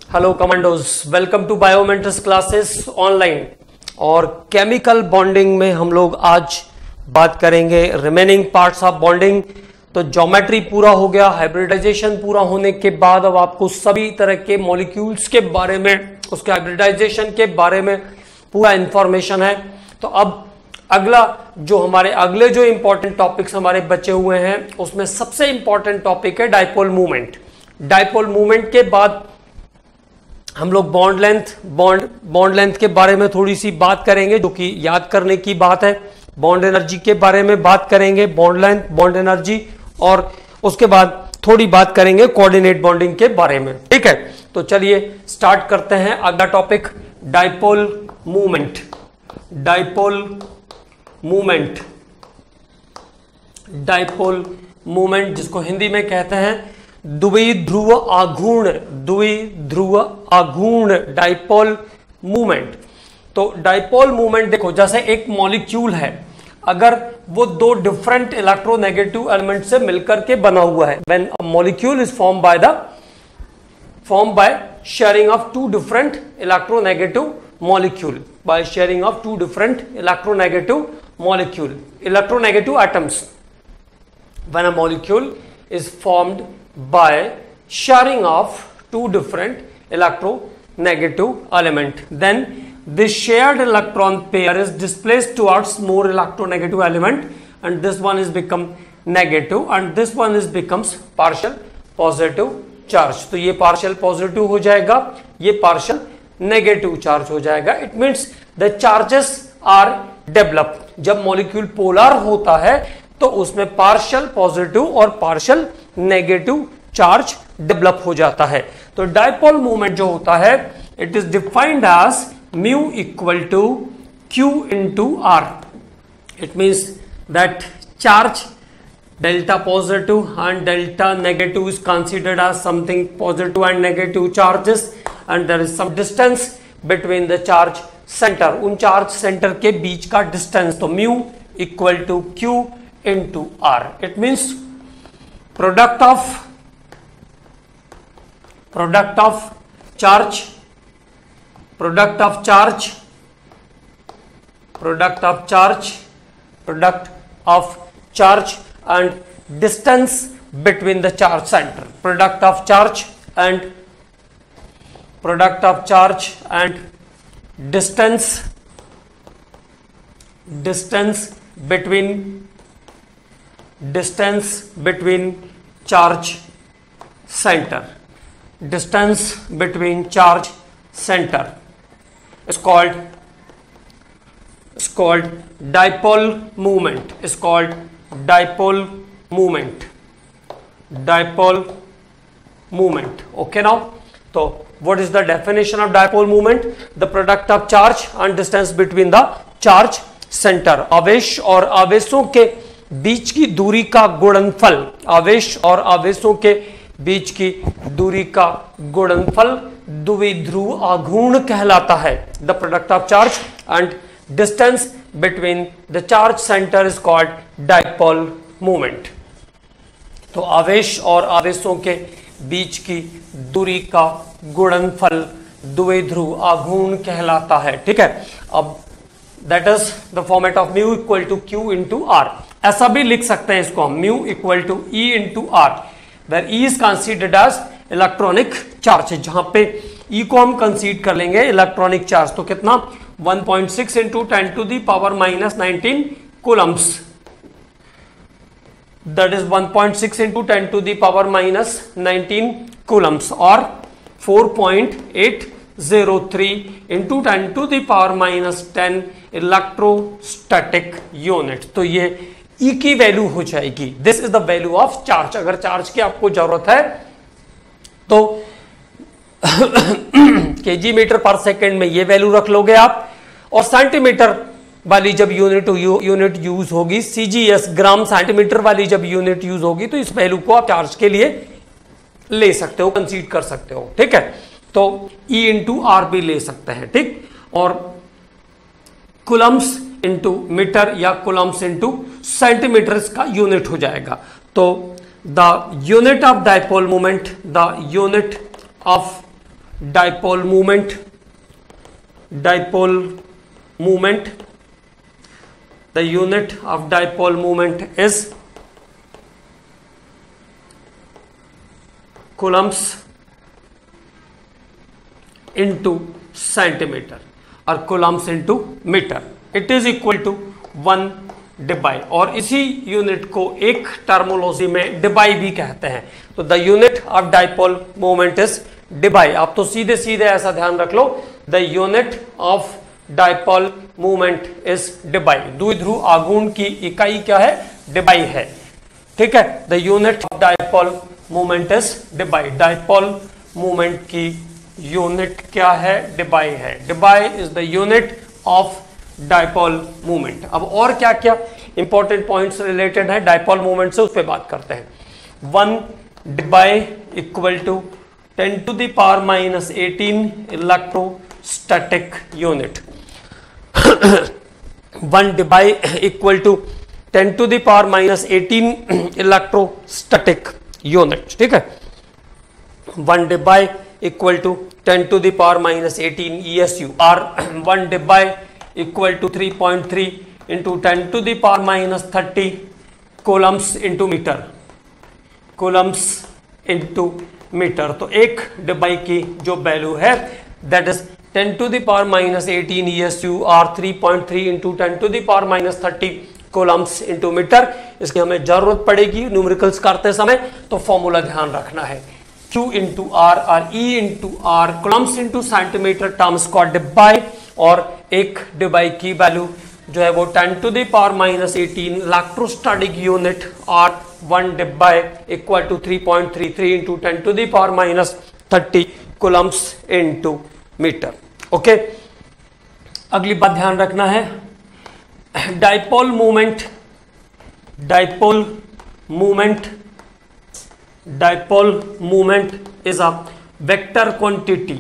Hello commandos, welcome to biometrics classes online. और chemical bonding में हम लोग आज बात करेंगे रिमेनिंग पार्ट्स ऑफ बॉन्डिंग। तो ज्योमेट्री पूरा हो गया, हाइब्रिडाइजेशन पूरा होने के बाद अब आपको सभी तरह के मॉलिक्यूल्स के बारे में, उसके हाइब्रिडाइजेशन के बारे में पूरा इंफॉर्मेशन है। तो अब अगला जो हमारे अगले जो इंपॉर्टेंट टॉपिक्स हमारे बचे हुए हैं उसमें सबसे इंपॉर्टेंट टॉपिक है डाइपोल मूवमेंट। डाइपोल मूवमेंट के बाद हम लोग बॉन्ड लेंथ के बारे में थोड़ी सी बात करेंगे, जो कि याद करने की बात है। बॉन्ड एनर्जी के बारे में बात करेंगे, बॉन्ड लेंथ, बॉन्ड एनर्जी, और उसके बाद थोड़ी बात करेंगे कोऑर्डिनेट बॉन्डिंग के बारे में। ठीक है, तो चलिए स्टार्ट करते हैं अगला topic, dipole movement. Dipole movement, dipole movement जिसको हिंदी में कहते हैं द्विध्रुव आघूर्ण, द्विध्रुव आघूर्ण डाइपोल मूवमेंट। तो डाइपोल मूवमेंट देखो, जैसे एक मॉलिक्यूल है, अगर वो दो डिफरेंट इलेक्ट्रोनेगेटिव एलिमेंट से मिलकर के बना हुआ है, when a molecule is form by sharing of two different electronegative molecule, by sharing of two different electronegative molecule, electronegative atoms. When a molecule is formed by sharing of two different electronegative element, then this shared electron pair is displaced towards more electronegative element, and this one is become negative and this one is becomes partial positive charge। तो ये partial positive हो जाएगा, ये partial negative charge हो जाएगा। It means the charges are developed। जब molecule polar होता है तो उसमें पार्शियल पॉजिटिव और पार्शियल नेगेटिव चार्ज डेवलप हो जाता है। तो डाइपोल मूवमेंट जो होता है, it is defined as mu equal to Q into R. It means that charge delta positive and delta negative is considered as something positive and negative charges, and there is some distance between the charge centre, उन charge centre के बीच का distance. तो mu equal to Q into R. It means product of charge, product of charge and distance between the charge center, product of charge and distance between charge center, distance between charge center is called dipole movement, is called dipole movement, dipole movement। Okay, now so what is the definition of dipole movement? The product of charge and distance between the charge center, आवेश और आवेशों के बीच की दूरी का गुणनफल, आवेश और आवेशों के बीच की दूरी का गुणनफल द्विध्रुव आघूर्ण कहलाता है। The product of charge and distance between the charge centre is called dipole movement. तो आवेश और आवेशों के बीच की दूरी का गुणनफल द्विध्रुव आघूर्ण कहलाता है। ठीक है, अब that is the format of mu equal to Q into R. ऐसा भी लिख सकते हैं इसको हम, mu equal to E into R, where E is considered as electronic charge, जहां पे ई को हम कंसीड कर लेंगे इलेक्ट्रॉनिक चार्ज। तो कितना, 1.6 into 10 to the power minus 19 coulombs, that is 1.6 into 10 to the power minus 19 coulombs, और 4.803 into 10 to the power minus 10 electrostatic unit. तो ये ई की वैल्यू हो जाएगी। This is the value of charge. अगर charge की आपको जरूरत है तो केजी मीटर पर सेकेंड में ये वैल्यू रख लोगे आप, और सेंटीमीटर वाली जब यूनिट यूज होगी, सीजीएस ग्राम सेंटीमीटर वाली जब यूनिट यूज होगी, तो इस वैल्यू को आप चार्ज के लिए ले सकते हो, कंसीड कर सकते हो। ठीक है, तो ई इंटू आर भी ले सकते हैं। ठीक, और कुलम्स इंटू मीटर या कुलम्स इंटू सेंटीमीटर का यूनिट हो जाएगा। तो the unit of dipole moment, the unit of dipole moment, the unit of dipole moment is coulombs into centimeter और coulombs into meter. It is equal to 1 debye, और इसी unit को एक terminology में डिबाई भी कहते हैं. तो the unit of dipole moment is debye. आप तो सीधे सीधे ऐसा ध्यान रख लो, the unit of dipole moment is debye. द्विध्रुव आघूर्ण की इकाई क्या है? डिबाई है. ठीक है, the unit of dipole moment is debye. Dipole moment की यूनिट क्या है? डिबाई है. Debye is the unit of dipole movement. अब और क्या क्या इंपॉर्टेंट पॉइंट्स रिलेटेड है डाइपोल मूवमेंट से, उस पर बात करते हैं. 1 debye equal to 10 to the power minus 18 electrostatic unit. 1 debye equal to 10 to the power minus 18 electrostatic unit. ठीक है, 1 debye equal to 10 to the power minus 18 ESU, और 1 debye equal to 3.3 into 10 to the power minus 30 coulombs into metre. Coulombs into metre. तो एक debye की जो value है that is 10 to the power minus 18 ESU और 3.3 into 10 to the power minus 30 coulombs into metre. इसकी हमें जरूरत पड़ेगी न्यूमेरिकल्स करते समय, तो फॉर्मूला ध्यान रखना है. Q इंटू आर और E into R, coulombs into centimetre terms को डिबाई, और एक डिबाई की वैल्यू जो है वो 10 to the power minus 18 electrostatic unit, और 1 debye equal to 3.33 into 10 to the power minus 30 coulombs into metre. Okay, अगली बात ध्यान रखना है, dipole movement is a vector quantity.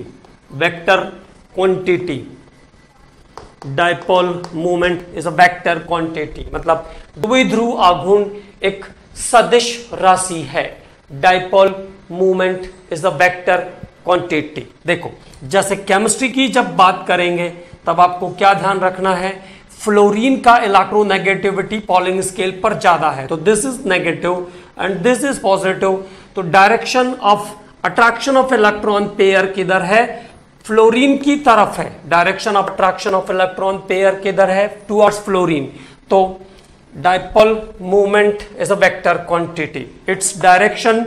Dipole movement is a vector quantity, मतलब द्विध्रुव आघूर्ण एक सदिश राशि है. Dipole movement is a vector quantity. देखो, जैसे केमिस्ट्री की जब बात करेंगे तब आपको क्या ध्यान रखना है, फ्लोरीन का इलेक्ट्रोनेगेटिविटी पॉलिंग स्केल पर ज्यादा है, तो this is negative and this is positive. तो direction of attraction of electron pair किधर है? फ्लोरीन की तरफ है. Direction of attraction of electron pair किधर है? Towards fluorine. तो dipole movement is a vector quantity. Its direction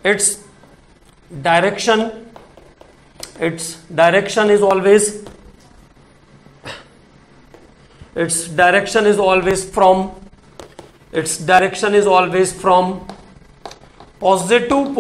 is always from positive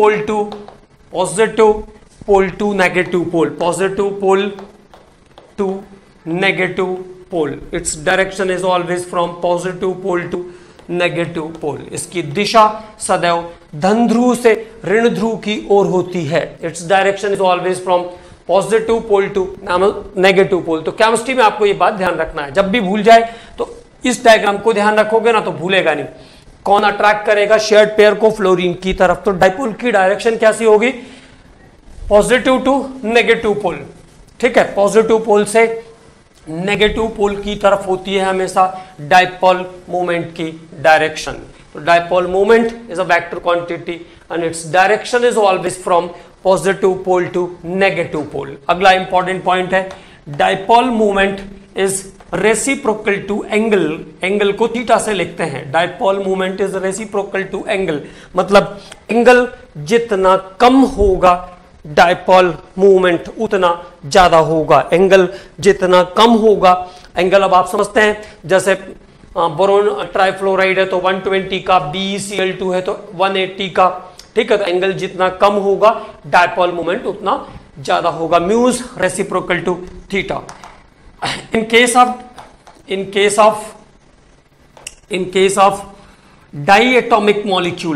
pole to negative pole. Positive pole to negative pole. Its direction is always from positive pole to negative pole. इसकी दिशा सदैव धन ध्रुव से ऋण ध्रुव की ओर होती है. Its direction is always from positive pole to negative pole. तो chemistry में आपको ये बात ध्यान रखना है, जब भी भूल जाए तो इस डायग्राम को ध्यान रखोगे ना तो भूलेगा नहीं. कौन अट्रैक्ट करेगा शेयर्ड पेयर को? फ्लोरीन की तरफ. तो डाइपोल की डायरेक्शन कैसी होगी? Positive to negative pole. ठीक है, पॉजिटिव पोल से नेगेटिव पोल की तरफ होती है हमेशा डाइपोल मूवमेंट की डायरेक्शन. तो dipole movement is a vector quantity and its direction is always from positive pole to negative pole. अगला इंपॉर्टेंट पॉइंट है, dipole movement is reciprocal to angle. Angle को थीटा से लिखते हैं. Dipole movement is reciprocal to angle, मतलब angle जितना कम होगा डाइपोल मूवमेंट उतना ज्यादा होगा. एंगल जितना कम होगा, एंगल अब आप समझते हैं, जैसे बोरोन ट्राइफ्लोराइड है तो 120 का, BeCl2 है तो 180 का. ठीक है, तो एंगल जितना कम होगा डाइपोल मूवमेंट उतना ज्यादा होगा. Mu is reciprocal to theta. in case of diatomic molecule,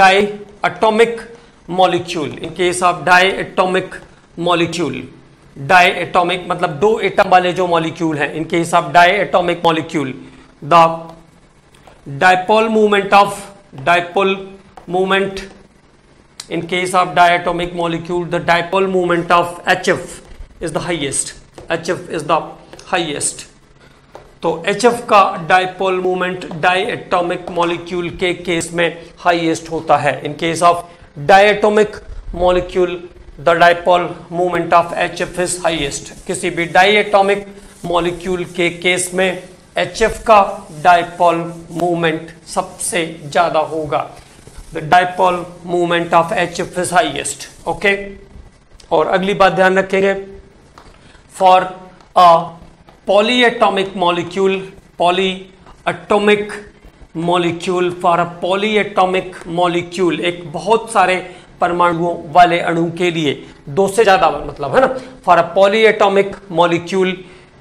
diatomic मतलब दो एटम वाले जो मॉलिक्यूल हैं, in case of diatomic molecule the dipole movement In case of diatomic molecule, the dipole moment of HF is the highest. HF is the highest. तो HF का dipole moment diatomic molecule के case में highest होता है. In case of diatomic molecule the dipole moment of HF is highest. किसी भी diatomic molecule के case में HF का डाइपोल मोमेंट सबसे ज्यादा होगा. The dipole moment of HF is highest. Okay, और अगली बात ध्यान रखेंगे, for a polyatomic molecule, polyatomic molecule, for a polyatomic molecule, एक बहुत सारे परमाणुओं वाले अणु के लिए, दो से ज्यादा मतलब है ना, for a polyatomic molecule,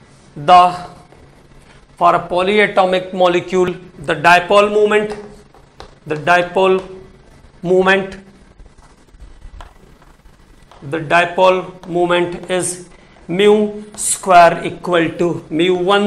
for a polyatomic molecule, the dipole moment is mu square equal to mu1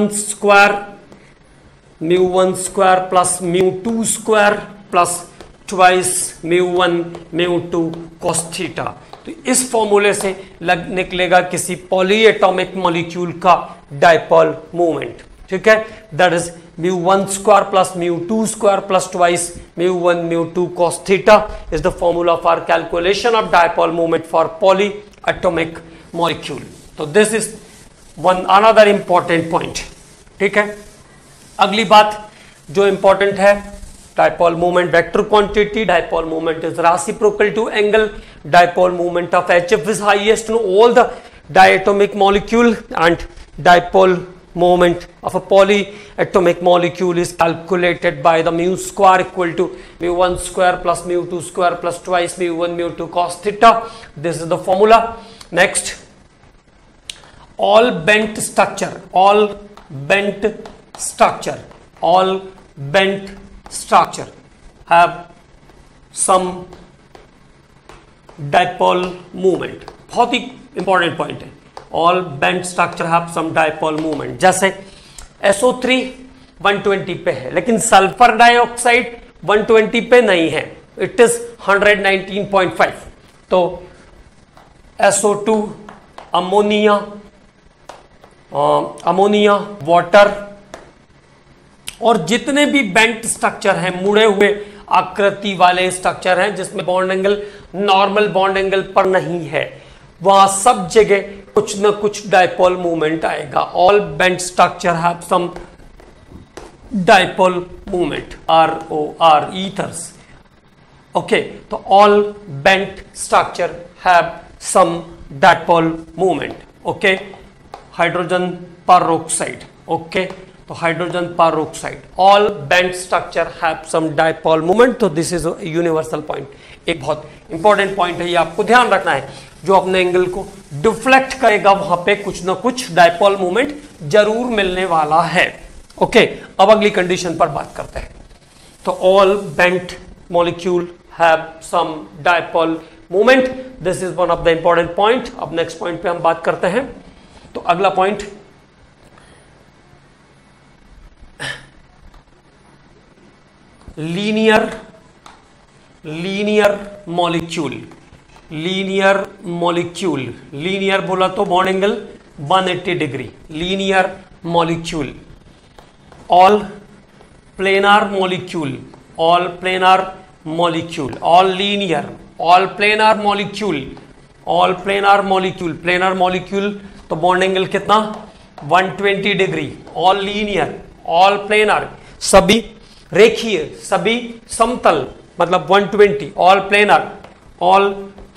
square plus mu2 square plus twice mu1 mu2 cos theta. तो इस फॉर्मूले से निकलेगा किसी पॉलीएटॉमिक मॉलिक्यूल का डाइपोल मोमेंट. ठीक है, that is mu1 square plus mu2 square plus twice mu1 mu2 cos theta is the formula for calculation of dipole moment for polyatomic molecule. तो this is one another important point. ठीक है, अगली बात जो important है, dipole moment vector quantity. Dipole moment is reciprocal to angle. Dipole moment of HF is highest in all the diatomic molecule and dipole moment of a polyatomic molecule is calculated by the mu square equal to mu1 square plus mu2 square plus twice mu1 mu2 cos theta. This is the formula. Next, all bent structure have some dipole moment. बहुत ही important point है. All bent structure have some dipole moment. जैसे SO3 120 पे है, लेकिन sulphur dioxide 120 पे नहीं है, इट इज 119.5. तो SO2 अमोनिया वाटर और जितने भी बेंट स्ट्रक्चर हैं, मुड़े हुए आकृति वाले स्ट्रक्चर हैं जिसमें bond angle normal bond angle पर नहीं है, वहां सब जगह कुछ न कुछ डाइपोल मूवमेंट आएगा. All bent structure have some dipole movement. ROR ethers. Okay, तो all bent structure have some dipole movement. Okay, hydrogen peroxide. Okay, तो hydrogen peroxide, all bent structure have some dipole movement. तो this is universal point. एक बहुत important point है, ये आपको ध्यान रखना है. जो अपने एंगल को डिफ्लेक्ट करेगा वहां पे कुछ ना कुछ डाइपोल मूवमेंट जरूर मिलने वाला है. ओके, अब अगली कंडीशन पर बात करते हैं. तो all bent molecule have some dipole movement. This is one of the important point. अब नेक्स्ट पॉइंट पे हम बात करते हैं. तो अगला पॉइंट, लीनियर मॉलिक्यूल. लीनियर बोला तो bond angle 180 degree. Linear molecule. All planar molecule. All planar molecule. तो बॉन्ड एंगल कितना, 120 degree. All linear, all planar, सभी रेखीय, सभी समतल, मतलब 120. ऑल प्लेनार, ऑल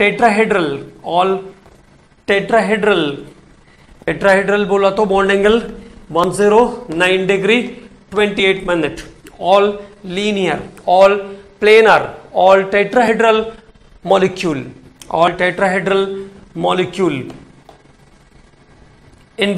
टेट्राहेड्रल बोला तो bond angle 109 degree 28 minute. All linear, all planar, all tetrahedral molecule in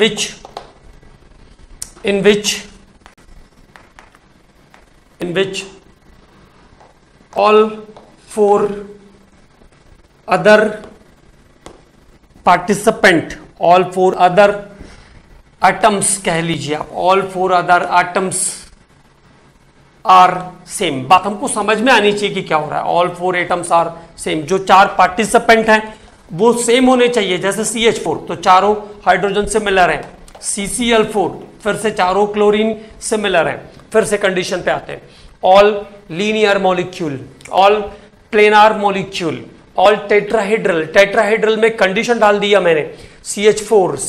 which all four other participant, all four other atoms कह लीजिए आप, all four other atoms are same. बात हमको समझ में आनी चाहिए कि क्या हो रहा है। All 4 atoms are same. जो 4 पार्टिसिपेंट हैं वो सेम होने चाहिए। जैसे CH4 तो चारों हाइड्रोजन सिमिलर हैं, CCl4 फिर से चारों क्लोरीन सिमिलर हैं। फिर से कंडीशन पे आते हैं, all linear molecule, all planar molecule, all tetrahedral. Tetrahedral में कंडीशन डाल दिया मैंने, CH4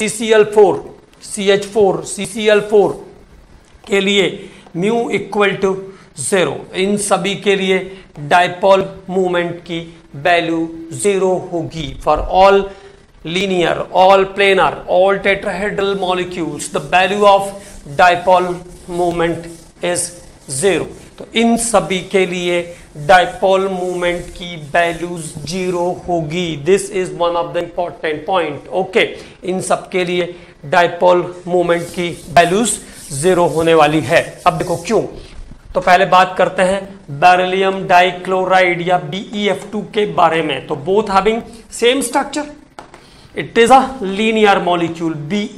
CCl4 के लिए म्यू इक्वल टू 0। इन सभी के लिए डायपोल मूवमेंट की वैल्यू 0 होगी। For all linear, all planar, all tetrahedral molecules the value of dipole movement is 0। तो इन सभी के लिए डायपोल मूवमेंट की वैल्यूज 0 होगी। This is one of the important point. Okay, इन सब के लिए डायपोल मूवमेंट की वैल्यूज 0 होने वाली है। अब देखो क्यों। तो पहले बात करते हैं बेरिलियम डाइक्लोराइड या BeF2 के बारे में। तो both having same structure, it is a linear molecule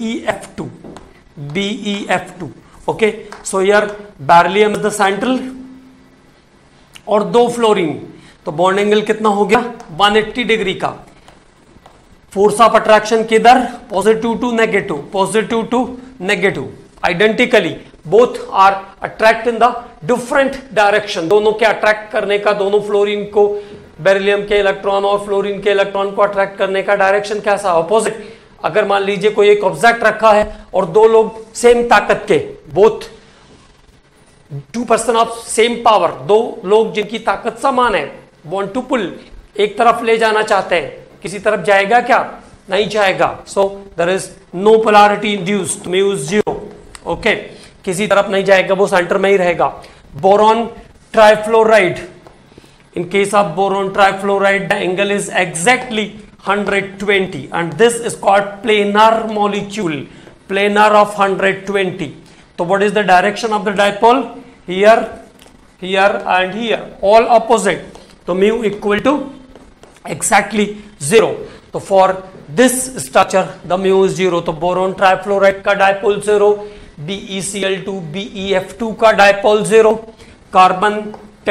BeF2। Okay, so here beryllium is the central और 2 फ्लोरीन। तो बॉन्ड एंगल कितना हो गया, 180 डिग्री का। फोर्स ऑफ अट्रैक्शन किधर, positive to negative. Identically both are attract in the different direction. दोनों के attract करने का, दोनों फ्लोरीन को, बेरिलियम के इलेक्ट्रॉन और फ्लोरीन के इलेक्ट्रॉन को अट्रैक्ट करने का डायरेक्शन कैसा, ऑपोजिट। अगर मान लीजिए कोई एक ऑब्जेक्ट रखा है और 2 लोग सेम ताकत के, both 2 person of same power, 2 लोग जिनकी ताकत समान है, वांट टू पुल, एक तरफ ले जाना चाहते हैं, किसी तरफ जाएगा क्या, नहीं जाएगा। So there is no polarity induced, mu is 0। Okay, किसी तरफ नहीं जाएगा, वो सेंटर में ही रहेगा। Boron trifluoride, in case of boron trifluoride the angle is exactly 120 and this is called planar molecule, planar of 120. So what is the direction of the dipole? Here, here and here, all opposite. So mu equal to exactly 0. So for this structure the mu is 0. तो boron trifluoride का dipole 0, BeCl2 BeF2 का dipole 0, carbon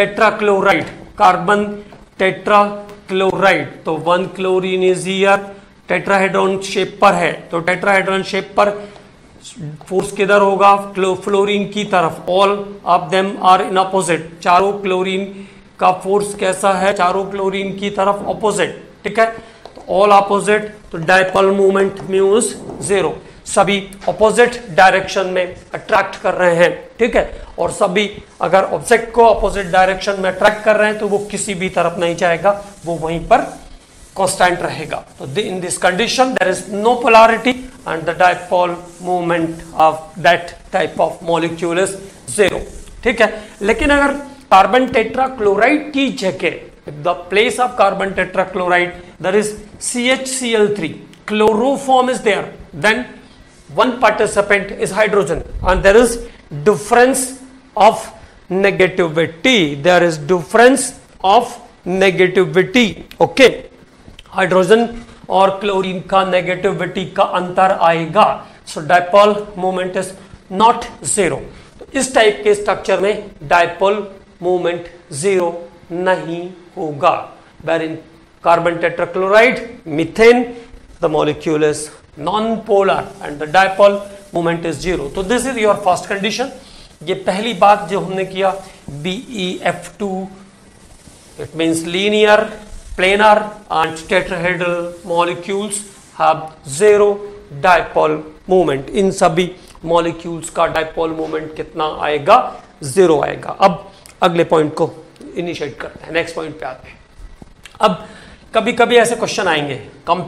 tetrachloride, तो 1 chlorine is here, tetrahedron shape पर है। तो tetrahedron shape पर force किधर होगा, फ्लोरीन की तरफ। All of them are in opposite, चारों क्लोरीन का फोर्स कैसा है, चारों क्लोरीन की तरफ अपोजिट। ठीक है, तो ऑल अपोजिट, तो डायपोल मूवमेंट म्यू इज 0। सभी अपोजिट डायरेक्शन में अट्रैक्ट कर रहे हैं। ठीक है, और सभी अगर ऑब्जेक्ट को अपोजिट डायरेक्शन में अट्रैक्ट कर रहे हैं तो वो किसी भी तरफ नहीं जाएगा, वो वहीं पर कांस्टेंट रहेगा। तो in this condition there is no polarity and the dipole movement of that type of molecule is 0। ठीक है, लेकिन अगर कार्बन टेट्राक्लोराइड की जगह, the place of carbon tetrachloride there is CHCl3, chloroform is there, then one participant is hydrogen and there is difference of negativity, there is difference of negativity। okay, hydrogen और chlorine का negativity का अंतर आएगा। So dipole movement is not 0। तो इस type के structure में dipole movement 0 नहीं होगा। Where in carbon tetrachloride, methane, the molecule is non-polar and the dipole moment is 0. तो this is your first condition। ये पहली बात जो हमने किया, BeF2 it means linear, planar and tetrahedral molecules have 0 dipole moment। इन सभी molecules का dipole moment कितना आएगा, 0 आएगा। अब अगले पॉइंट को इनिशिएट करते हैं, नेक्स्ट पॉइंट पे आते हैं। अब कभी कभी ऐसे क्वेश्चन आएंगे,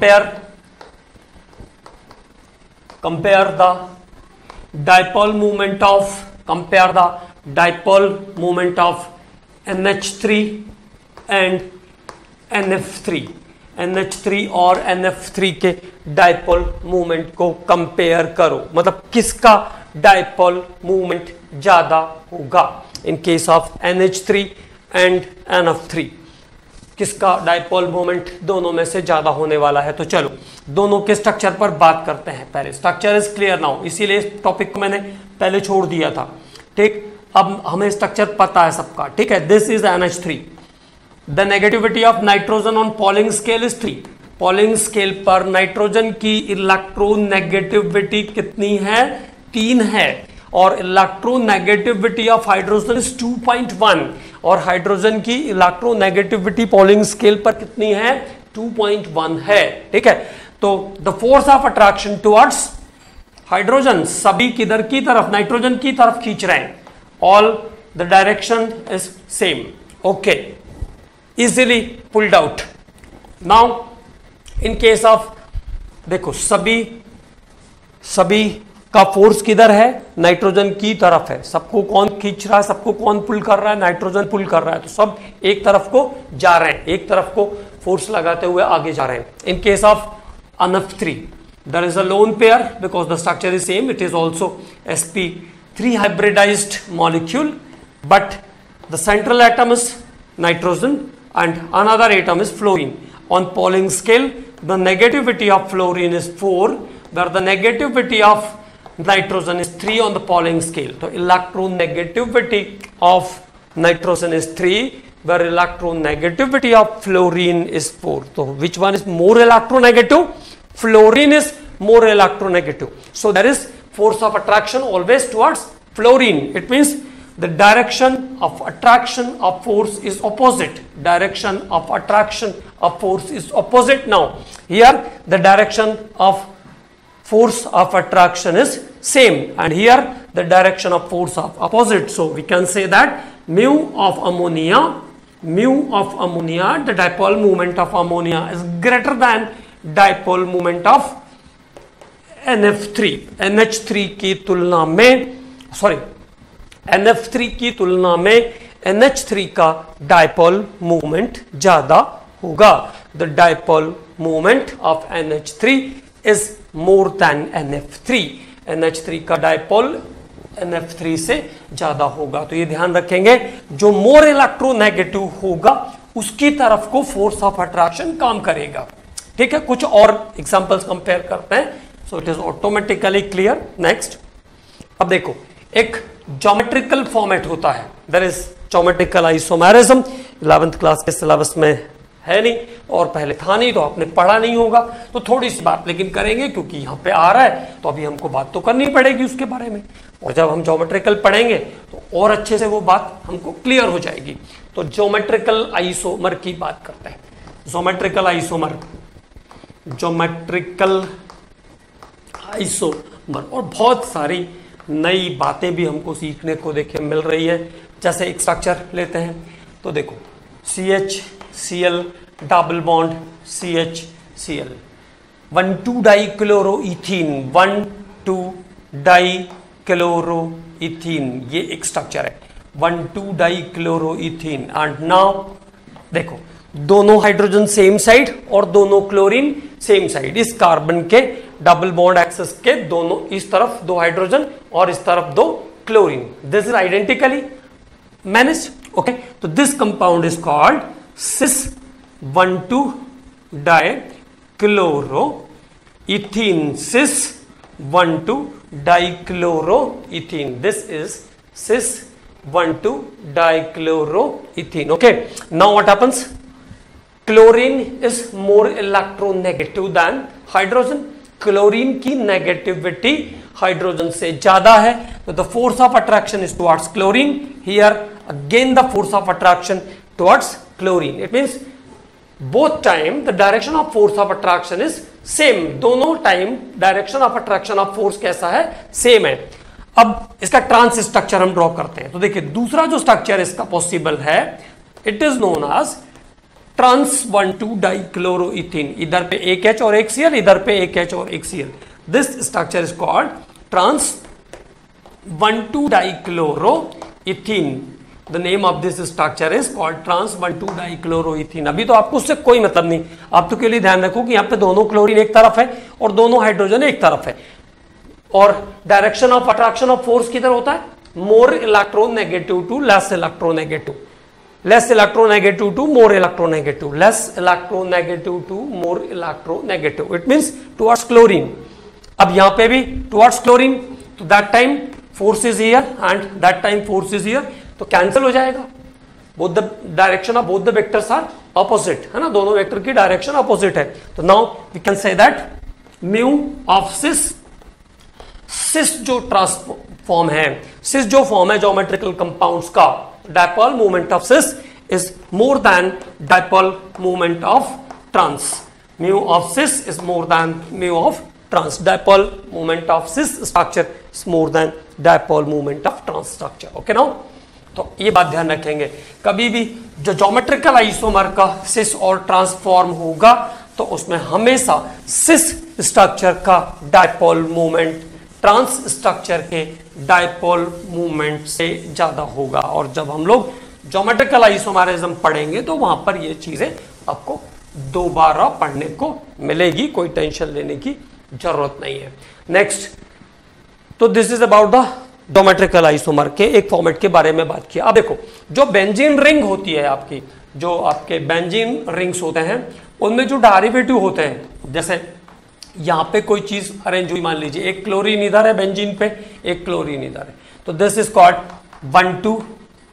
compare the dipole moment of NH3 and NF3। NH3 और NF3 के डायपोल मूवमेंट को कंपेयर करो, मतलब किसका डायपोल मूवमेंट ज्यादा होगा। इन case of NH3 and NF3 किसका डायपोल मोमेंट दोनों में से ज्यादा होने वाला है। तो चलो दोनों के स्ट्रक्चर पर बात करते हैं। पहले स्ट्रक्चर इज क्लियर नाउ, इसीलिए इस टॉपिक को मैंने पहले छोड़ दिया था। ठीक, अब हमें स्ट्रक्चर पता है सबका, ठीक है। This is NH3। The negativity of nitrogen on Pauling scale is 3। Pauling scale पर नाइट्रोजन की इलेक्ट्रोनेगेटिविटी कितनी है? 3 है। और इलेक्ट्रोनेगेटिविटी ऑफ हाइड्रोजन इज 2.1 और हाइड्रोजन की इलेक्ट्रोनेगेटिविटी पॉलिंग स्केल पर कितनी है? 2.1 है, ठीक है। तो the force of attraction towards hydrogen, सभी किधर की तरफ? नाइट्रोजन की तरफ खींच रहे हैं। All the direction is same, okay, easily pulled out. Now in case of, देखो सभी का फोर्स किधर है? नाइट्रोजन की तरफ है। सबको कौन खींच रहा है? सबको कौन पुल कर रहा है? नाइट्रोजन पुल कर रहा है। तो सब एक तरफ को जा रहे हैं, एक तरफ को फोर्स लगाते हुए आगे जा रहे हैं। In case of NF3 there is a lone pair because the structure is same. It is also sp3 hybridized molecule, but the central atom is nitrogen and another atom is fluorine. On Pauling scale, the negativity of fluorine is 4, where the negativity of nitrogen is 3 on the Pauling scale. So electronegativity of nitrogen is 3, where electronegativity of fluorine is 4. So which one is more electronegative? Fluorine is more electronegative. So there is force of attraction always towards fluorine. It means the direction of attraction of force is opposite. Direction of attraction of force is opposite. Now here the direction of force of attraction is same, and here the direction of force of opposite. So we can say that mu of ammonia, the dipole moment of ammonia is greater than dipole moment of NF3, NH3 की तुलना में, sorry NF3 की तुलना में NH3 का dipole movement ज्यादा होगा। The dipole movement of NH3 is more than NF3। NH3 का डायपोल NF3 से ज्यादा होगा। तो ये ध्यान रखेंगे, जो मोर इलेक्ट्रोनेगेटिव होगा उसकी तरफ को फोर्स ऑफ अट्रैक्शन काम करेगा, ठीक है। कुछ और एग्जांपल्स कंपेयर करते हैं, so it is automatically clear. Next, अब देखो एक ज्योमेट्रिकल फॉर्मेट होता है, there is geometrical isomerism. 11th class के सिलेबस में है नहीं और पहले था नहीं, तो आपने पढ़ा नहीं होगा, तो थोड़ी सी बात लेकिन करेंगे क्योंकि यहाँ पे आ रहा है, तो अभी हमको बात तो करनी पड़ेगी उसके बारे में। और जब हम ज्योमेट्रिकल पढ़ेंगे तो और अच्छे से वो बात हमको क्लियर हो जाएगी। तो ज्योमेट्रिकल आइसोमर की बात करते हैं। ज्योमेट्रिकल आइसोमर, और बहुत सारी नई बातें भी हमको सीखने को देखे मिल रही है। जैसे एक स्ट्रक्चर लेते हैं, तो देखो CHCl double bond CHCl, 1,2 dichloroethene, 1,2 dichloroethene, ये एक स्ट्रक्चर है, 1,2 डाइक्लोरोइथीन। एंड नाउ देखो दोनों हाइड्रोजन सेम साइड और दोनों क्लोरीन सेम साइड। इस कार्बन के डबल बॉन्ड एक्सेस के दोनों, इस तरफ 2 हाइड्रोजन और इस तरफ 2 chlorine. This is identically managed, okay. तो this compound is called cis 1,2 dichloroethene, cis 1,2 dichloroethene. This is cis 1,2 dichloroethene, okay. Now what happens? Chlorine is more electronegative than hydrogen. Chlorine की negativity hydrogen से ज्यादा है, तो the force of attraction is towards chlorine. Here again the force of attraction towards chlorine. It means both time the direction of force of attraction is same. दोनों time direction of attraction of force कैसा है? Same है। अब इसका trans structure हम draw करते हैं। तो देखिए दूसरा जो स्ट्रक्चर इसका पॉसिबल है, it is known as trans 1,2 dichloroethene. इधर पे एक H और एक Cl, इधर पे एक H और एक Cl। This structure is called trans 1,2 dichloroethene. The name of this structure is called trans 1,2 dichloroethene. अभी तो आपको उससे कोई मतलब नहीं, आप तो के लिए ध्यान रखो कि यहाँ पे दोनों क्लोरीन एक तरफ है और दोनों हाइड्रोजन एक तरफ है। और direction of attraction of force किधर होता है? More electronegative to less electronegative, less electronegative to more electronegative, less electronegative to more electronegative. It means towards chlorine. अब यहां पे भी towards chlorine, तो that time force is here and that time force is here, तो cancel हो जाएगा, both the direction of both the vectors are opposite, है ना, दोनों वेक्टर की डायरेक्शन ऑपोजिट है। तो now we can say that mu of cis, cis जो ट्रांसफॉर्म है, सिस जो फॉर्म है ज्योमेट्रिकल कंपाउंड्स का, dipole movement of cis is more than dipole movement of trans, mu of cis is more then mu of trans, dipole movement of cis structure is more than dipole movement of trans structure. Okay now, तो ये बात ध्यान रखेंगे, कभी भी जो geometrical isomer का सिस और ट्रांसफॉर्म होगा तो उसमें हमेशा सिस स्ट्रक्चर का डायपोल मूवमेंट ट्रांस स्ट्रक्चर के डायपोल मूवमेंट से ज्यादा होगा। और जब हम लोग ज्योमेट्रिकल आइसोमरिज्म पढ़ेंगे तो वहां पर ये चीजें आपको दोबारा पढ़ने को मिलेगी, कोई टेंशन लेने की जरूरत नहीं है। नेक्स्ट, तो this is about the geometrical isomer के एक फॉर्मेट के बारे में बात किया। अब देखो, जो बेंजीन रिंग होती है आपकी, जो आपके बेंजीन रिंग्स होते हैं उनमें जो डेरिवेटिव होते हैं, जैसे यहां पे कोई चीज अरेंज हुई, मान लीजिए एक क्लोरीन इधर है बेंजीन पे, एक क्लोरीन इधर है, तो this is called 1,2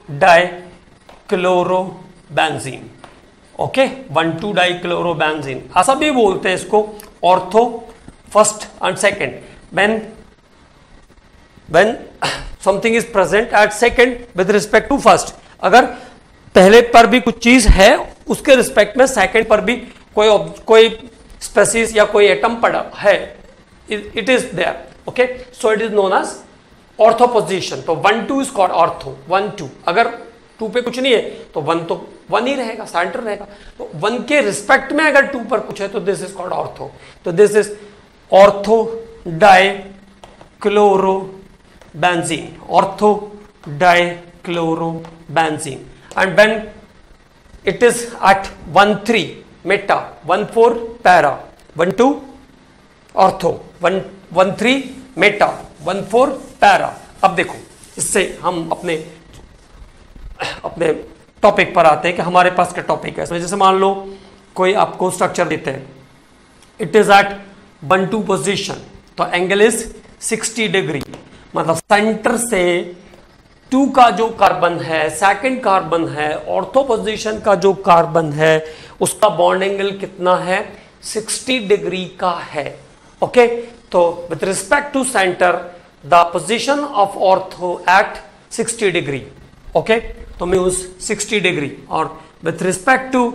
dichlorobenzene. Okay, 1,2 dichlorobenzene, ऐसा भी बोलते हैं इसको, ortho first and second, when something is present at second with respect to first, अगर पहले पर भी कुछ चीज है उसके रिस्पेक्ट में सेकंड पर भी कोई स्पेसीज या कोई एटम पड़ा है, it is there, okay, so it is known as ortho position. तो 1,2 इज कॉल्ड ऑर्थो, 1,2, अगर 2 पे कुछ नहीं है तो 1 तो 1 ही रहेगा, सेंटर रहेगा, तो 1 के रिस्पेक्ट में अगर 2 पर कुछ है तो दिस इज कॉल्ड ऑर्थो। तो this is ortho dichlorobenzene, ortho dichlorobenzene, and when it is at 1,3 meta, 1,4 para, 1,2 ortho, 1,3 meta, 1,4 para. अब देखो, इससे हम अपने टॉपिक पर आते हैं कि हमारे पास क्या टॉपिक है इसमें। जैसे मान लो कोई आपको स्ट्रक्चर देते हैं, इट इज एट 1,2 पोजीशन, तो एंगल इज 60 डिग्री, मतलब सेंटर से 2 का जो कार्बन है, सेकंड कार्बन है, ऑर्थो पोजीशन का जो कार्बन है उसका बॉन्ड एंगल कितना है, 60 डिग्री का है। ओके, तो with respect to centre the position of ortho at 60 degree, okay, तो मैं उस 60 डिग्री, और विथ रिस्पेक्ट टू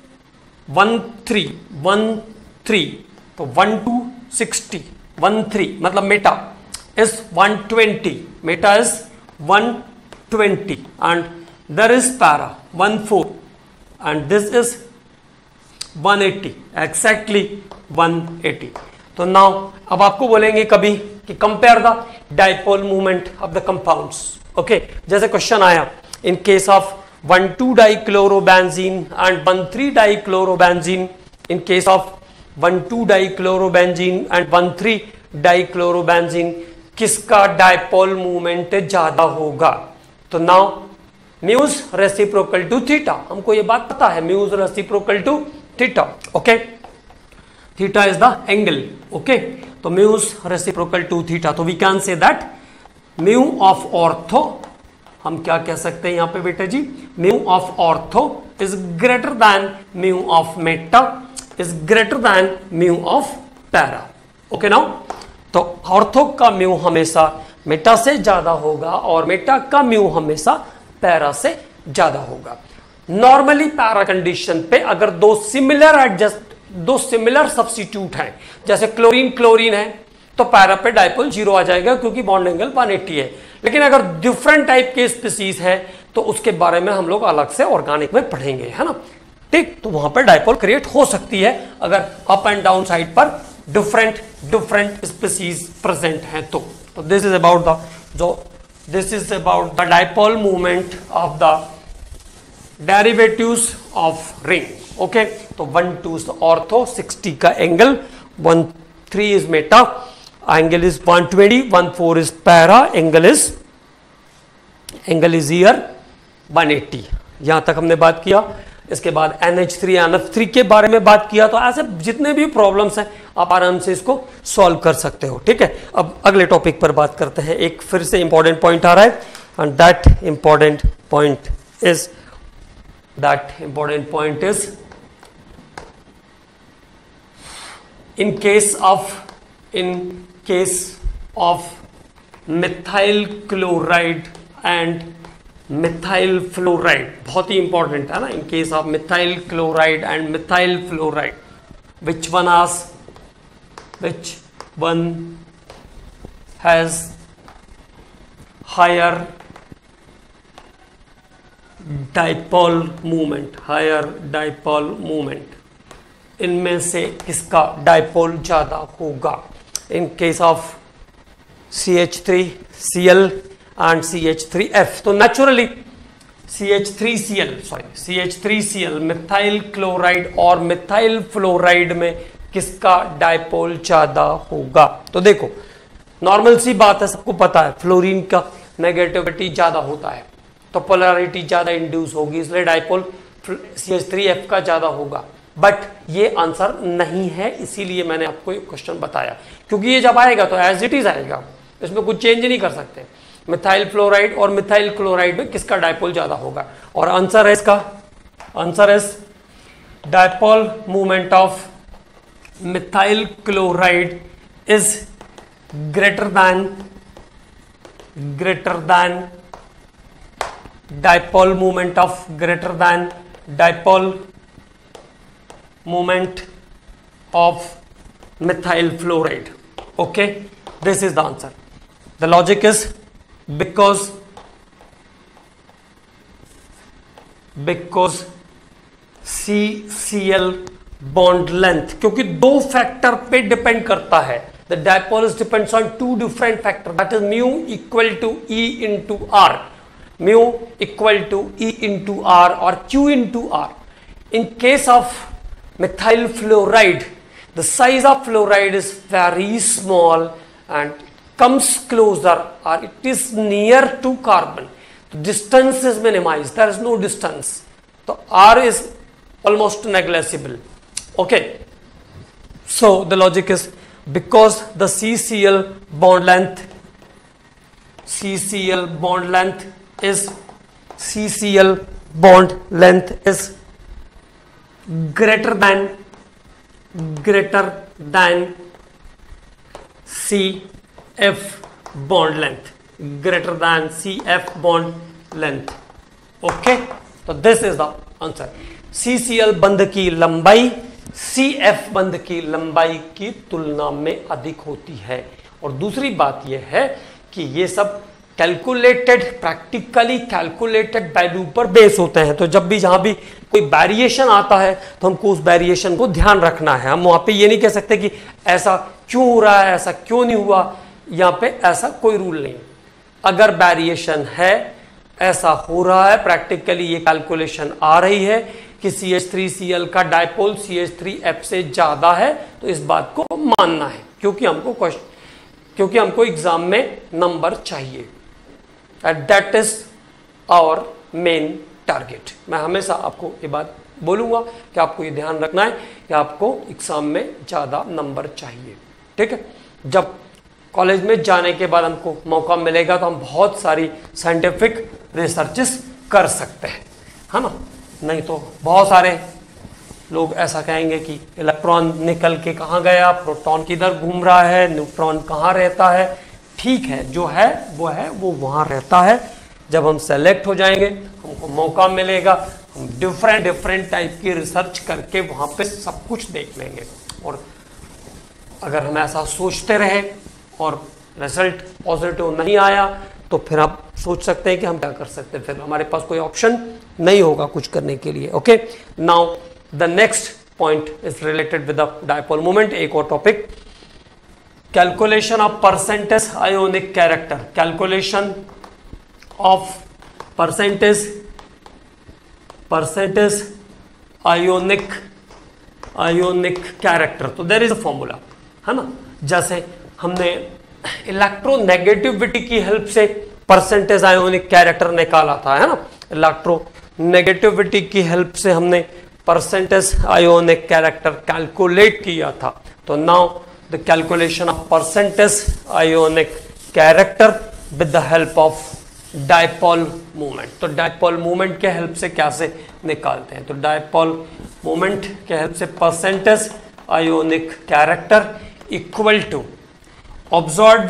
1,3 तो 1,2 60, 1,3 मतलब meta is 120, meta is 120, and there is para 1,4, and this is 180, exactly 180. तो नाउ अब आपको बोलेंगे कभी कि compare the dipole movement of the compounds. Okay, जैसे क्वेश्चन आया in case of 1,2 dichlorobenzene and 1,3 dichlorobenzene, in case of 1,2 dichlorobenzene and 1,3 dichlorobenzene किसका dipole movement ज्यादा होगा। तो now mu's reciprocal to theta, हमको ये बात पता है, mu's reciprocal to theta. Okay, theta is the angle, okay, तो म्यूज रेसिप्रोकल टू थीटा, तो we can say that mu of ortho, हम क्या कह सकते हैं यहां पे बेटा जी, mu of ortho is greater than mu of meta is greater than mu of para. Okay now, तो ऑर्थो का म्यू हमेशा मेटा से ज्यादा होगा और मेटा का म्यू हमेशा पैरा से ज्यादा होगा। नॉर्मली पैरा कंडीशन पे अगर दो सिमिलर सब्स्टिट्यूट हैं, जैसे क्लोरीन क्लोरीन है तो पैरा पे डाइपोल 0 आ जाएगा क्योंकि बॉन्ड एंगल 180 है। लेकिन अगर डिफरेंट टाइप के स्पीसीज है तो उसके बारे में हम लोग अलग से ऑर्गेनिक में पढ़ेंगे, है ना, ठीक, तो वहां पर डाइपोल क्रिएट हो सकती है अगर अप एंड डाउन साइड पर डिफरेंट स्पीसीज प्रेजेंट हैं तो this is about the dipole movement of the derivatives of ring. Okay, तो 1,2 ऑर्थो, 60 का angle, 1,3 is meta, angle is 120, 1,4 is para, angle is here 180। यहां तक हमने बात किया। इसके बाद NH3NF3 के बारे में बात किया। तो ऐसे जितने भी प्रॉब्लम्स हैं आप आराम से इसको सॉल्व कर सकते हो, ठीक है। अब अगले टॉपिक पर बात करते हैं। एक फिर से इंपॉर्टेंट पॉइंट आ रहा है, and that important point is in case of methyl chloride and methyl fluoride, बहुत ही इंपॉर्टेंट है ना। in case of methyl chloride and methyl fluoride, which one has higher dipole moment, इनमें से किसका डाइपोल ज्यादा होगा? इन case of CH3Cl and CH3F, तो नेचुरली CH3Cl मिथाइल क्लोराइड और मिथाइल फ्लोराइड में किसका डाइपोल ज्यादा होगा? तो देखो नॉर्मल सी बात है, सबको पता है फ्लोरीन का नेगेटिविटी ज्यादा होता है तो पोलैरिटी ज्यादा इंड्यूस होगी, इसलिए डाइपोल CH3F का ज्यादा होगा। बट ये आंसर नहीं है, इसीलिए मैंने आपको ये क्वेश्चन बताया, क्योंकि ये जब आएगा तो एज इट इज आएगा, इसमें कुछ चेंज नहीं कर सकते। मिथाइल फ्लोराइड और मिथाइल क्लोराइड में किसका डाइपोल ज्यादा होगा? और आंसर है इसका, answer is dipole movement of methyl chloride is greater than dipole movement of methyl fluoride. Okay, this is the answer. The logic is because CCl bond length, क्योंकि दो factor पे डिपेंड करता है। The dipole depends on two different factors, that is mu equal to E into R, mu equal to E into R or Q into R. In case of methyl fluoride, the size of fluoride is very small and comes closer or it is near to carbon. The distance is minimized, there is no distance. So R is almost negligible. Okay, so the logic is because the CCl bond length is greater than CF bond length, okay, तो this is the answer. CCl बंध की लंबाई CF बंध की लंबाई की तुलना में अधिक होती है। और दूसरी बात यह है कि ये सब कैलकुलेटेड, प्रैक्टिकली कैलकुलेटेड वैल्यू पर बेस होते हैं। तो जब भी जहां भी कोई वेरिएशन आता है तो हमको उस वेरिएशन को ध्यान रखना है। हम वहां पे ये नहीं कह सकते कि ऐसा क्यों हो रहा है, ऐसा क्यों नहीं हुआ, यहाँ पे ऐसा कोई रूल नहीं। अगर वेरिएशन है, ऐसा हो रहा है, प्रैक्टिकली ये कैलकुलेशन आ रही है कि CH3Cl का डाइपोल CH3F से ज्यादा है, तो इस बात को मानना है, क्योंकि हमको एग्जाम में नंबर चाहिए। That is our main target. मैं हमेशा आपको ये बात बोलूंगा कि आपको ये ध्यान रखना है कि आपको एग्जाम में ज्यादा नंबर चाहिए, ठीक है। जब कॉलेज में जाने के बाद हमको मौका मिलेगा तो हम बहुत सारी साइंटिफिक रिसर्चेस कर सकते हैं, है ना। नहीं तो बहुत सारे लोग ऐसा कहेंगे कि इलेक्ट्रॉन निकल के कहाँ गया, प्रोटॉन किधर घूम रहा है, न्यूट्रॉन कहाँ रहता है। ठीक है, जो है वो वहाँ रहता है। जब हम सेलेक्ट हो जाएंगे, हमको मौका मिलेगा, हम डिफरेंट टाइप की रिसर्च करके वहाँ पे सब कुछ देख लेंगे। और अगर हम ऐसा सोचते रहे और रिजल्ट पॉजिटिव नहीं आया तो फिर आप सोच सकते हैं कि हम क्या कर सकते हैं, फिर हमारे पास कोई ऑप्शन नहीं होगा कुछ करने के लिए। Okay, now the next point is related with the dipole moment. एक और topic, calculation of percentage ionic character, calculation of percentage ionic character. तो देयर इज अ फॉर्मूला, है ना। जैसे हमने इलेक्ट्रोनेगेटिविटी की हेल्प से परसेंटेज आयोनिक कैरेक्टर निकाला था, है ना। नेगेटिविटी की हेल्प से हमने परसेंटेज आयोनिक कैरेक्टर कैलकुलेट किया था। तो now the calculation of percentage ionic character with the help of dipole movement. तो डायपोल मूवमेंट के हेल्प से कैसे निकालते हैं? तो डायपोल मूवमेंट के हेल्प से percentage ionic character equal to observed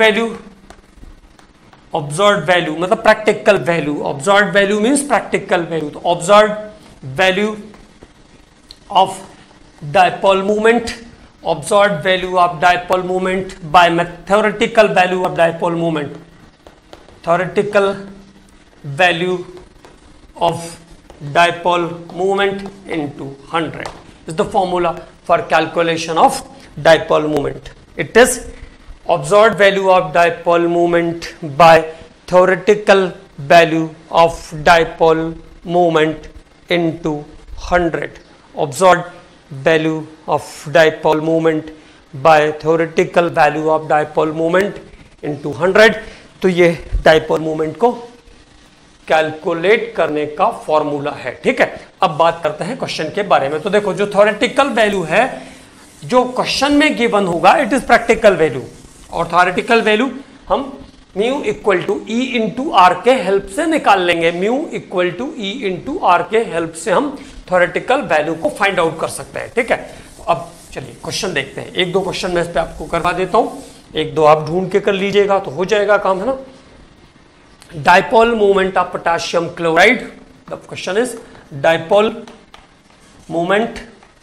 value मतलब practical value. Observed value means practical value. तो observed value of dipole movement, observed value of dipole movement by theoretical value of dipole movement, theoretical value of dipole moment into 100 is the formula for calculation of dipole moment. It is observed value of dipole moment by theoretical value of dipole moment into 100. Observed value of dipole moment by theoretical value of dipole moment into 100. तो ये dipole movement को calculate करने का formula है। ठीक है, अब बात करते हैं क्वेश्चन के बारे में। तो देखो, जो थ्योरेटिकल वैल्यू है जो क्वेश्चन में गिवन होगा, इट इज प्रैक्टिकल वैल्यू। और थ्योरेटिकल वैल्यू हम mu equal to E into R के हेल्प से निकाल लेंगे। Mu equal to E into R के हेल्प से हम थ्योरेटिकल वैल्यू को फाइंड आउट कर सकते हैं। ठीक है, अब चलिए क्वेश्चन देखते हैं। एक दो क्वेश्चन मैं इस पे आपको करवा देता हूं, एक दो आप ढूंढ के कर लीजिएगा तो हो जाएगा काम, है ना। Dipole movement of potassium chloride, the question is dipole movement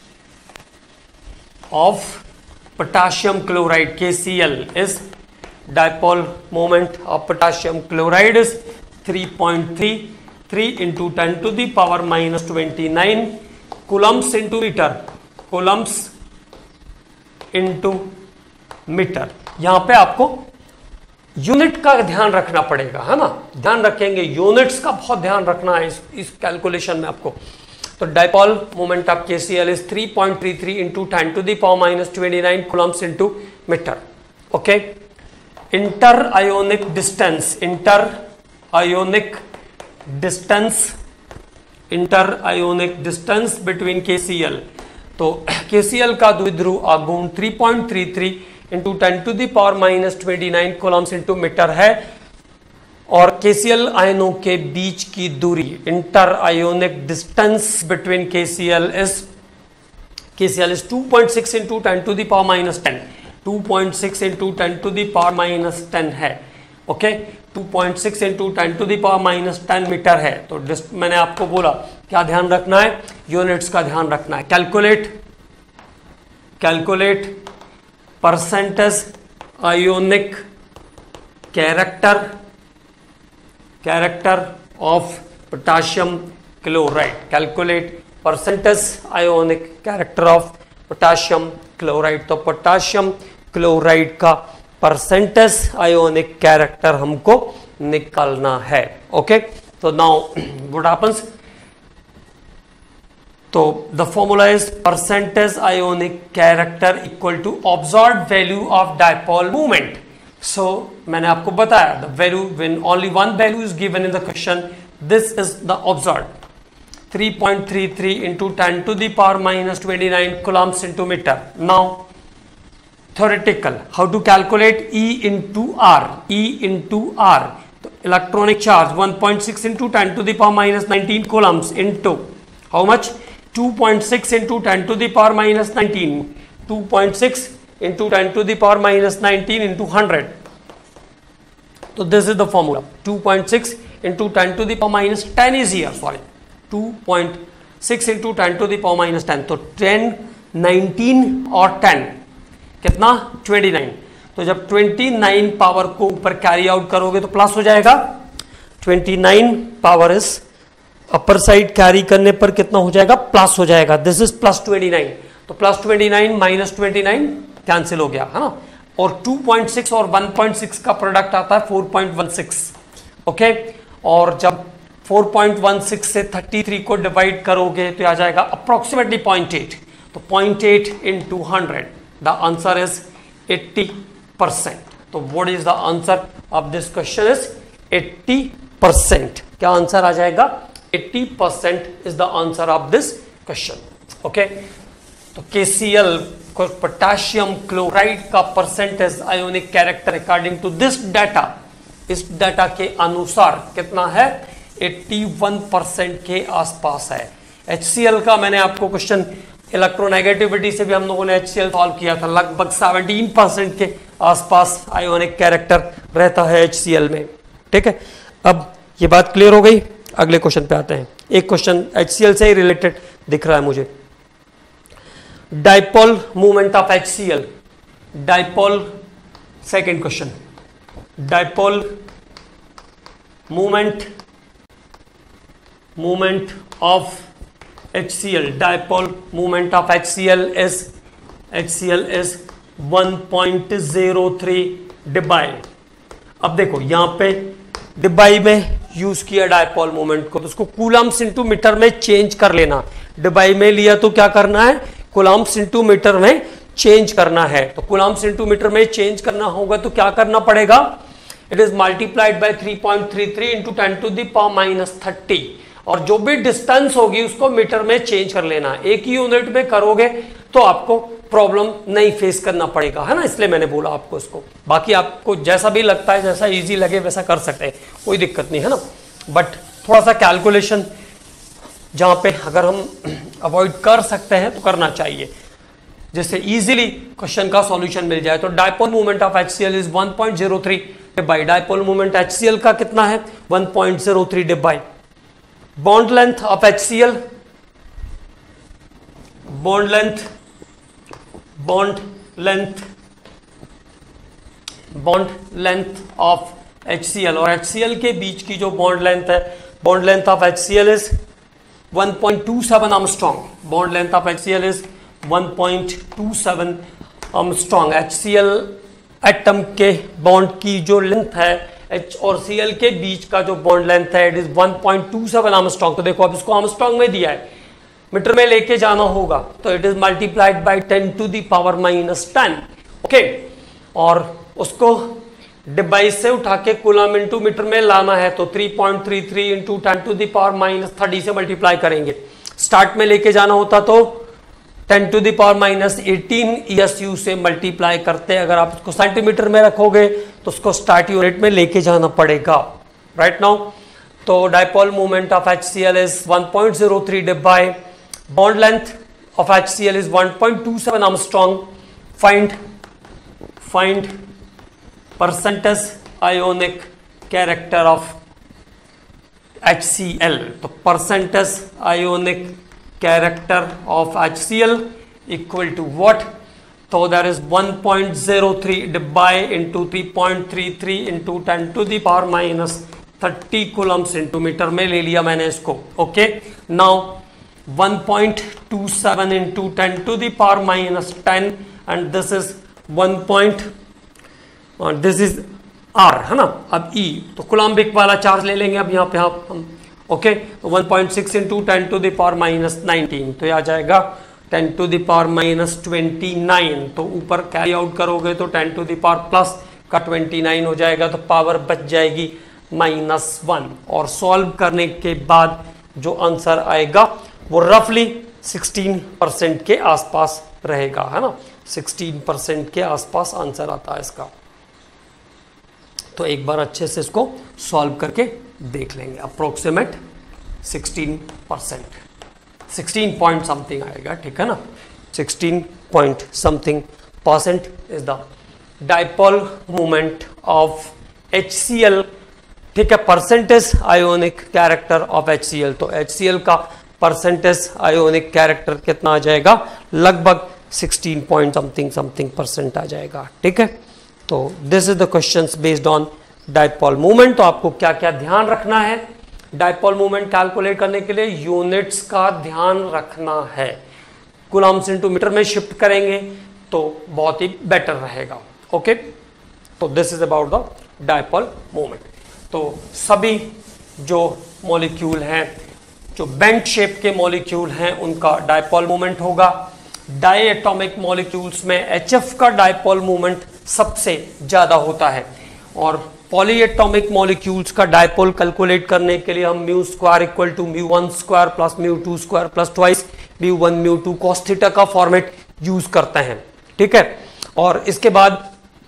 of potassium chloride KCl is dipole moment of potassium chloride is 3.33 into 10 to the power minus 29 coulombs into meter, coulombs into metre. यहां पे आपको unit का ध्यान रखना पड़ेगा, है ना, ध्यान रखेंगे, यूनिट्स का बहुत ध्यान रखना है इस कैलकुलेशन में आपको। तो dipole moment of KCl is 3.33 into 10 to the power minus 29 coulombs into metre. Okay, inter ionic distance between KCl। तो KCl का द्विध्रुव आघूर्ण 3.33 into 10 to the power minus 29 coulombs into metre है। और KCl आयनों के बीच की दूरी, inter ionic distance between KCl is 2.6 into 10 to the power minus 10, 2.6 into 10 to the power minus 10 है। Okay, 2.6 into 10 to the power minus 10 metre है। तो मैंने आपको बोला क्या ध्यान रखना है, यूनिट्स का ध्यान रखना है। Calculate percentage ionic character of potassium chloride. Calculate percentage ionic character of potassium chloride. तो पोटेशियम क्लोराइड का परसेंटेज आयोनिक कैरेक्टर हमको निकालना है। ओके, तो नाउ व्हाट हैपेंस, तो the formula is percentage ionic character equal to observed value of dipole movement. So मैंने आपको बताया the value when only one value is given in the question, this is the observed 3.33 into 10 to the power minus 29 coulombs into metre. Now theoretical, how to calculate E into R, तो electronic charge 1.6 into 10 to the power minus 19 coulombs into how much, 2.6 into 10 to the power minus 19, 2.6 into 10 to the power minus 19 into 100. So this is the formula, 2.6 into 10 to the power minus 10 is here, sorry, 2.6 into 10 to the power minus 10, तो 10, 19 और 10 कितना, 29। तो जब 29 power को ऊपर carry out करोगे तो plus हो जाएगा, 29 पावर इस अपर साइड कैरी करने पर कितना हो जाएगा, प्लस हो जाएगा। दिस इज प्लस 29, तो प्लस 29 माइनस 29 कैंसिल हो गया, है ना। और 2.6 और 1.6 का प्रोडक्ट आता है 4.16। ओके, और जब 4.16 से 33 को डिवाइड करोगे तो आ जाएगा अप्रोक्सीमेटली 0.8। तो 0.8 into 100, द आंसर इज 80%। तो what is the answer of this question is 80%। क्या आंसर आ जाएगा, 80% is the answer of this question. Okay, तो KCl पोटेशियम क्लोराइड का percentage ionic character according to this data, इस data के अनुसार कितना है? 81% के आसपास है. HCl का मैंने आपको क्वेश्चन इलेक्ट्रोनेगेटिविटी से भी हम लोगों ने HCl सॉल्व किया था. लगभग 17% के आसपास आयोनिक कैरेक्टर रहता है HCl में. ठीक है, अब ये बात क्लियर हो गई. अगले क्वेश्चन पे आते हैं. एक क्वेश्चन HCl से ही रिलेटेड दिख रहा है मुझे. Dipole movement of HCl. Dipole, second question, dipole movement of HCl. Dipole moment of HCl is 1.03 debye. अब देखो यहां पे डिबाई में यूज किया डायपोल मोमेंट को, तो उसको कूलम्स इनटू मीटर में चेंज कर लेना. डिबाई में लिया तो क्या करना है? कूलम्स इनटू मीटर में चेंज करना है. तो कूलम्स इनटू मीटर में चेंज करना होगा तो क्या करना पड़ेगा? It is multiplied by 3.33 into 10 to the power -30, और जो भी डिस्टेंस होगी उसको मीटर में चेंज कर लेना. एक ही यूनिट में करोगे तो आपको प्रॉब्लम नहीं फेस करना पड़ेगा, है ना. इसलिए मैंने बोला आपको इसको. बाकी आपको जैसा भी लगता है, जैसा इजी लगे वैसा कर सकते हैं, कोई दिक्कत नहीं है ना. बट थोड़ा सा कैलकुलेशन जहां पे अगर हम अवॉइड कर सकते हैं तो करना चाहिए, जिससे इजीली क्वेश्चन का सॉल्यूशन मिल जाए. तो dipole movement of HCl is 1.03 debye. Dipole movement HCl का कितना है? 1.03 debye. Bond length of HCl, bond length of HCl और HCl के बीच की जो बॉन्ड लेंथ है, bond length of HCl is 1.27 armstrong. Bond length of HCl is 1.27 armstrong. HCl atom के बॉन्ड की जो लेंथ है H और Cl के बीच का जो बॉन्ड लेंथ है, इट इज 1.27 आर्मस्ट्रॉन्ग. तो देखो अब इसको आर्मस्ट्रॉन्ग में दिया है, मीटर में लेके जाना होगा तो it is multiplied by 10 to the power -10. Okay, और उसको डिवाइस से उठा के कूलम इनटू मीटर में लाना है तो 3.33 इंटू 10 टू द पावर -30 से मल्टीप्लाई करेंगे. स्टार्ट में लेके जाना होता तो 10 टू द पावर -18 ESU से मल्टीप्लाई करते. अगर आप उसको सेंटीमीटर में रखोगे तो उसको स्टार्ट यूनिट में लेके जाना पड़ेगा. राइट नाउ, तो dipole movement of HCl is 1.03 debye. Bond length of HCl is 1.27 armstrong. Find percentage ionic character of HCl. तो percentage ionic character of HCl equal to what? तो that is 1.03 debye into 3.33 into 10 to the power -30 coulombs into metre में ले लिया मैंने इसको. Okay, now 1.27 into 10 to the power -10 and this is this is R, है ना. अब E, तो कूलम्बिक वाला चार्ज ले लेंगे अब यहाँ पे हम. Okay, 1.6 into 10 to the power -19, तो यह आ जाएगा 10 टू द पावर -29. तो ऊपर कैरी आउट करोगे तो 10 टू द पावर प्लस का 29 हो जाएगा, तो पावर बच जाएगी -1. और सॉल्व करने के बाद जो आंसर आएगा वो रफली 16% के आसपास रहेगा, है ना. 16% के आसपास आंसर आता है इसका. तो एक बार अच्छे से इसको सॉल्व करके देख लेंगे. अप्रोक्सीमेट 16%, 16 पॉइंट समथिंग आएगा. ठीक है ना, 16 point something % is the dipole movement of HCl. ठीक है, percentage ionic character of HCl. तो HCl का परसेंटेज आयोनिक कैरेक्टर कितना आ जाएगा? लगभग 16 पॉइंट समथिंग % आ जाएगा. ठीक है, तो this is the questions based on dipole movement. तो आपको क्या क्या ध्यान रखना है डाइपोल मूवमेंट कैलकुलेट करने के लिए? यूनिट्स का ध्यान रखना है. कूलम्स इनटू मीटर में शिफ्ट करेंगे तो बहुत ही बेटर रहेगा. ओके, तो this is about the dipole movement. तो सभी जो मॉलिक्यूल हैं, जो बेंट शेप के मॉलिक्यूल हैं, उनका डाइपोल मूवमेंट होगा. डाई एटॉमिक मॉलिक्यूल्स में HF का डाइपोल मूवमेंट सबसे ज्यादा होता है, और पॉली एटॉमिक मॉलिक्यूल्स का डायपोल कैलकुलेट करने के लिए हम mu square equal to mu one square plus mu two square plus twice mu one mu two cos theta का फॉर्मेट यूज करते हैं, ठीक है। और इसके बाद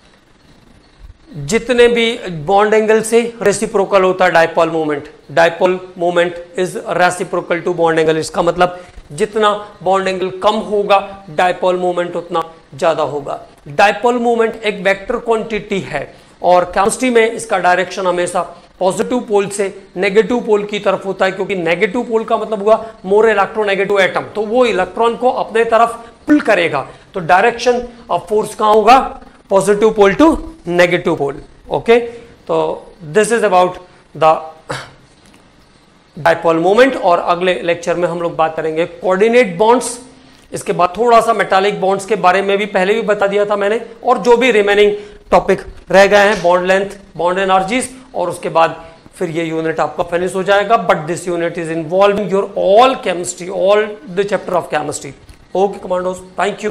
जितने भी बॉन्ड एंगल से रेसिप्रोकल होता है dipole moment is reciprocal to bond angle. इसका मतलब जितना बॉन्ड एंगल कम होगा डायपोल मोमेंट उतना ज्यादा होगा। डायपोल मोमेंट एक वेक्टर क्वांटिटी है और केमिस्ट्री में इसका डायरेक्शन हमेशा पॉजिटिव पोल से नेगेटिव पोल की तरफ होता है, क्योंकि नेगेटिव पोल का मतलब हुआ मोर इलेक्ट्रोनेगेटिव एटम, तो वो इलेक्ट्रॉन को अपने तरफ पुल करेगा। तो डायरेक्शन ऑफ फोर्स कहां होगा? Positive pole to negative pole. Okay, तो this is about the dipole moment. और अगले लेक्चर में हम लोग बात करेंगे कोऑर्डिनेट बॉन्ड्स। इसके बाद थोड़ा सा मेटालिक बॉन्ड्स के बारे में भी पहले भी बता दिया था मैंने, और जो भी रिमेनिंग टॉपिक रह गए हैं, बॉन्ड लेंथ, बॉन्ड एनर्जीज, और उसके बाद फिर ये यूनिट आपका फिनिश हो जाएगा। But this unit is involving your all chemistry, all the chapter of chemistry. Okay commandos, thank you.